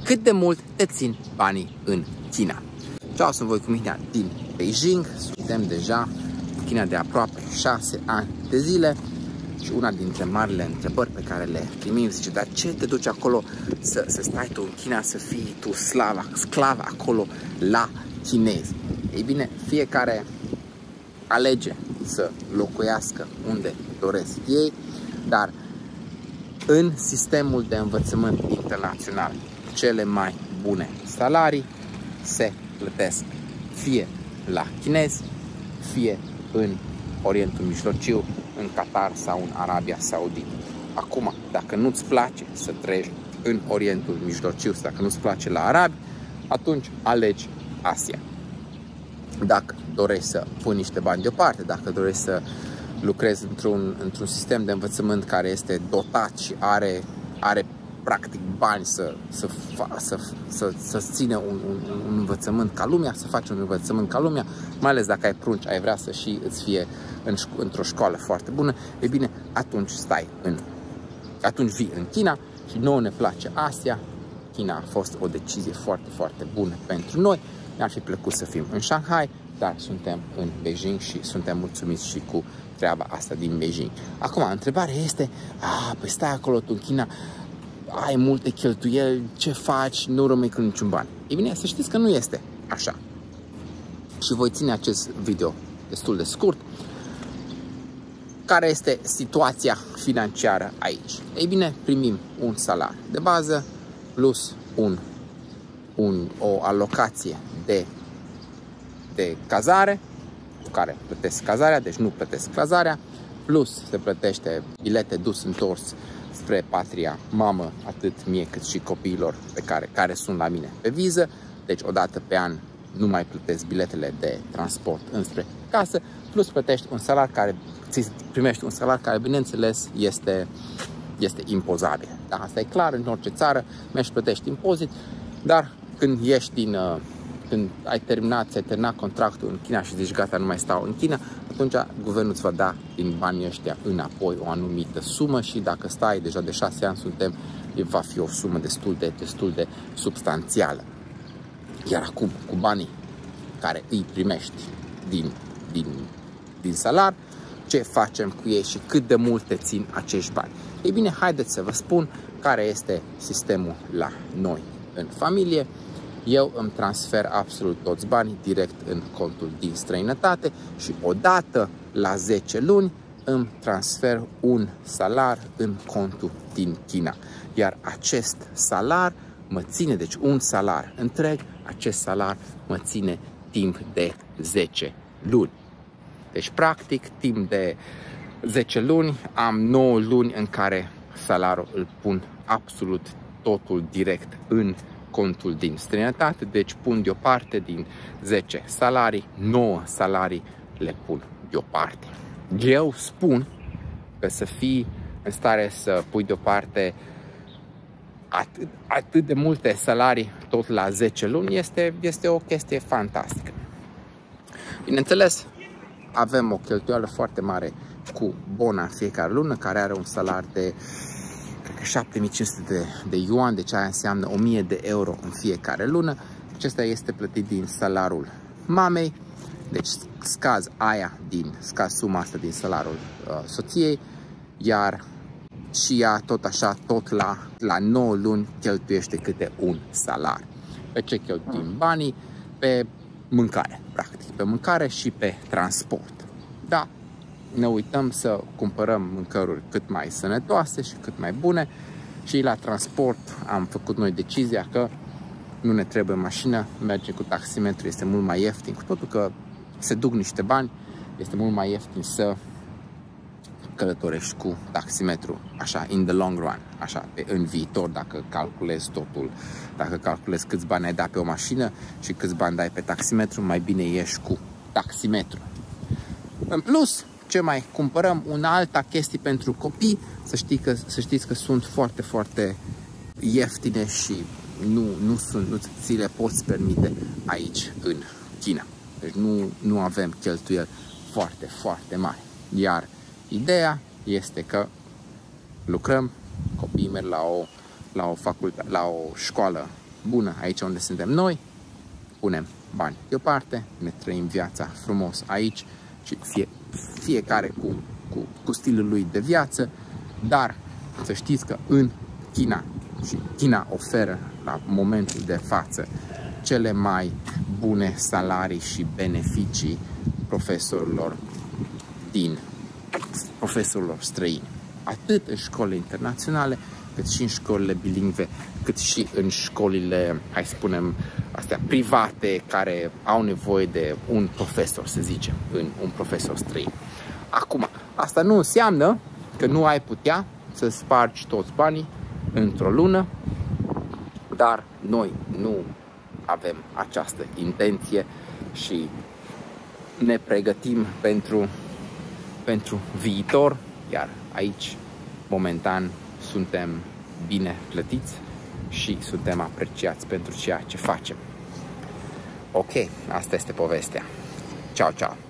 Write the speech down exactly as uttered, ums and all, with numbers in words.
cât de mult te țin banii în China. Ciao, sunt voi cu mine din Beijing. Suntem deja în China de aproape șase ani de zile și una dintre marile întrebări pe care le primim zice: dar ce te duci acolo să, să stai tu în China, să fii tu slava, sclav acolo la chinezi? Ei bine, fiecare alege să locuiască unde doresc ei, dar în sistemul de învățământ internațional cele mai bune salarii se plătesc fie la chinezi, fie în Orientul Mijlociu, în Qatar sau în Arabia Saudită. Acum, dacă nu-ți place să trăiești în Orientul Mijlociu sau dacă nu-ți place la arabi, atunci alegi Asia. Dacă dorești să pui niște bani deoparte, dacă dorești să lucrezi într-un într-un sistem de învățământ care este dotat și are, are practic bani să, să, să, să, să ține un, un, un învățământ ca lumea, să faci un învățământ ca lumea, mai ales dacă ai prunci, ai vrea să și îți fie în, într-o școală foarte bună, e bine, atunci stai în, atunci vii în China și nouă ne place Asia. China a fost o decizie foarte, foarte bună pentru noi. Ne-ar fi plăcut să fim în Shanghai, dar suntem în Beijing și suntem mulțumiți și cu treaba asta din Beijing. Acum, întrebarea este: a, păi stai acolo tu în China, ai multe cheltuieli, ce faci, nu rămâi cu niciun bani. Ei bine, să știți că nu este așa. Și voi ține acest video destul de scurt. Care este situația financiară aici? Ei bine, primim un salariu de bază plus un, un, o alocație de, de cazare, cu care plătesc cazarea, deci nu plătesc cazarea, plus se plătește bilete dus întors spre patria mamă, atât mie cât și copiilor pe care, care sunt la mine pe viză. Deci odată pe an nu mai plătesc biletele de transport înspre casă, plus plătești un salar care, primești un salar care, bineînțeles, este, este impozabil. Da, asta e clar, în orice țară mergi, plătești impozit, dar când ești din, când ai terminat, ți-ai terminat contractul în China și zici gata, nu mai stau în China, atunci guvernul îți va da din banii ăștia înapoi o anumită sumă și dacă stai deja de șase ani, suntem, va fi o sumă destul de, destul de substanțială. Iar acum, cu banii care îi primești din, din, din salar, ce facem cu ei și cât de mult te țin acești bani? Ei bine, haideți să vă spun care este sistemul la noi în familie. Eu îmi transfer absolut toți banii direct în contul din străinătate și odată la zece luni îmi transfer un salar în contul din China. Iar acest salar mă ține, deci un salar întreg, acest salar mă ține timp de zece luni. Deci, practic, timp de zece luni am nouă luni în care salarul îl pun absolut totul direct în contul din străinătate, deci pun deoparte din zece salarii, nouă salarii le pun deoparte. Eu spun că să fii în stare să pui deoparte atât, atât de multe salarii tot la zece luni este, este o chestie fantastică. Bineînțeles, avem o cheltuială foarte mare cu Bona în fiecare lună, care are un salariu de șapte mii cinci sute de, de yuan, deci aia înseamnă o mie de euro în fiecare lună. Acesta este plătit din salariul mamei, deci scaz aia din, scaz suma asta din salariul uh, soției, iar și ea tot așa, tot la, la nouă luni cheltuiește câte un salariu. Pe ce cheltuim banii? Pe mâncare, practic, pe mâncare și pe transport. Da, ne uităm să cumpărăm mâncăruri cât mai sănătoase și cât mai bune și la transport am făcut noi decizia că nu ne trebuie mașină, mergem cu taximetru, este mult mai ieftin, cu totul că se duc niște bani, este mult mai ieftin să călătorești cu taximetru, așa, in the long run, așa, pe, în viitor, dacă calculezi totul, dacă calculezi câți bani ai dat pe o mașină și câți bani dai pe taximetru, mai bine ieși cu taximetru. În plus, ce mai cumpărăm? Una alta chestie pentru copii, să, știi că, să știți că sunt foarte, foarte ieftine și nu, nu, sunt, nu ți le poți permite aici în China. Deci nu, nu avem cheltuieli foarte, foarte mari. Iar ideea este că lucrăm, copiii merg la o, la o facultate, la o școală bună aici unde suntem noi, punem bani deoparte, ne trăim viața frumos aici și fie, fiecare cu, cu, cu stilul lui de viață, dar să știți că în China, și China oferă la momentul de față cele mai bune salarii și beneficii profesorilor din profesorilor străini, atât în școlile internaționale, cât și în școlile bilingve, cât și în școlile, hai să spunem, astea private, care au nevoie de un profesor, să zicem, în un profesor străin. Acum, asta nu înseamnă că nu ai putea să spargi toți banii într-o lună, dar noi nu avem această intenție și ne pregătim pentru, pentru viitor, iar aici, momentan, suntem bine plătiți și suntem apreciați pentru ceea ce facem. Ok, asta este povestea. Ciao, ciao!